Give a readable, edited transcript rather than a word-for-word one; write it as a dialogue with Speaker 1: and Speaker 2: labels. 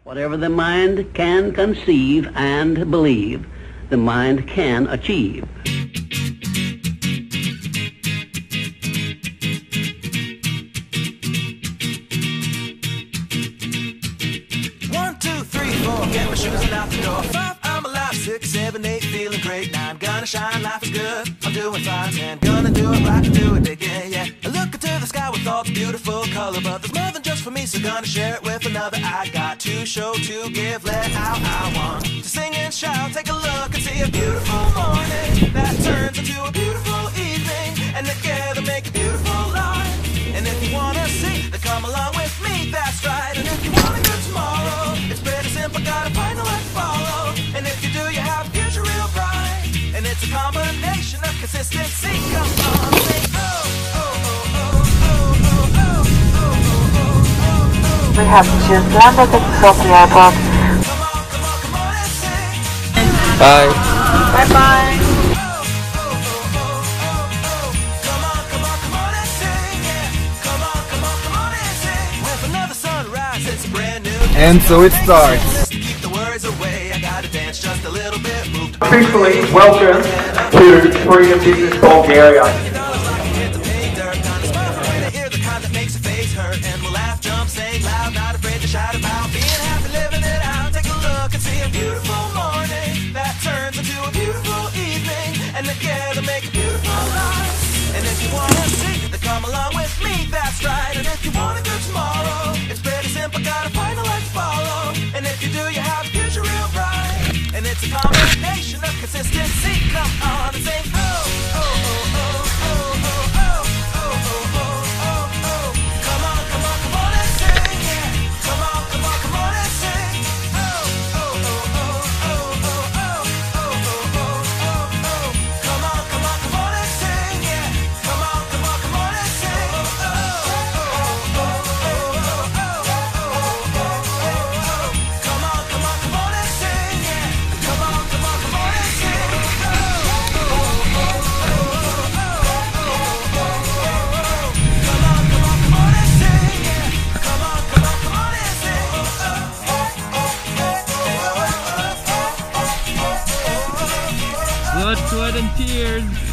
Speaker 1: Whatever the mind can conceive and believe, the mind can achieve.
Speaker 2: One, two, three, four, get my shoes and out the door. Five, I'm alive. Six, seven, eight, feeling great. Nine, gonna shine, life is good. I'm doing fine. Ten, gonna do it right, do it again, yeah. I look into the sky with all the beautiful color, but there's more than just for me, so gonna share it with another. I got to show, to give, let out. I want to sing and shout. Take a look and see a beautiful morning that turns into a beautiful evening, and together make a beautiful life. And if you wanna see, then come along with me, that's right. And if you want a good tomorrow, it's pretty simple, gotta find a way to follow. And if you do, you have a future real bright. And it's a combination of consistency. Come on, sing, oh, oh, oh, oh, oh, oh, oh, oh, oh.
Speaker 3: Wyhaczyć landek sobie obok.
Speaker 2: Come on, come on, come on and sing.
Speaker 4: Bye.
Speaker 3: Bye bye.
Speaker 4: And so it starts.
Speaker 5: Officially, welcome to Freedom Business Bulgaria.
Speaker 2: And together make a beautiful life. And if you wanna see, then come along with me, that's right. And if you want a good tomorrow, it's pretty simple, gotta find a light to follow. And if you do, you have a future real bright. And it's a combination of consistency. Come on and sing, oh, oh, oh, oh, oh, oh, oh, oh, oh, oh, oh. Come on, come on, come on and sing, yeah. Come on, come on, come on and sing. Oh, oh, oh, oh, oh, oh, oh, oh, oh, oh, oh. Come on, come on, come on and sing, yeah. Come on, come on, come on and sing. Oh, oh, oh, oh, oh, oh, oh, oh. Come on, come on, come on and sing, yeah. Come on, come on, come on and sing. Oh, oh, oh, oh, oh, oh. Come on, come on, come on and sing, yeah. Come on, come on, come on and sing.
Speaker 4: Blood, sweat, and tears.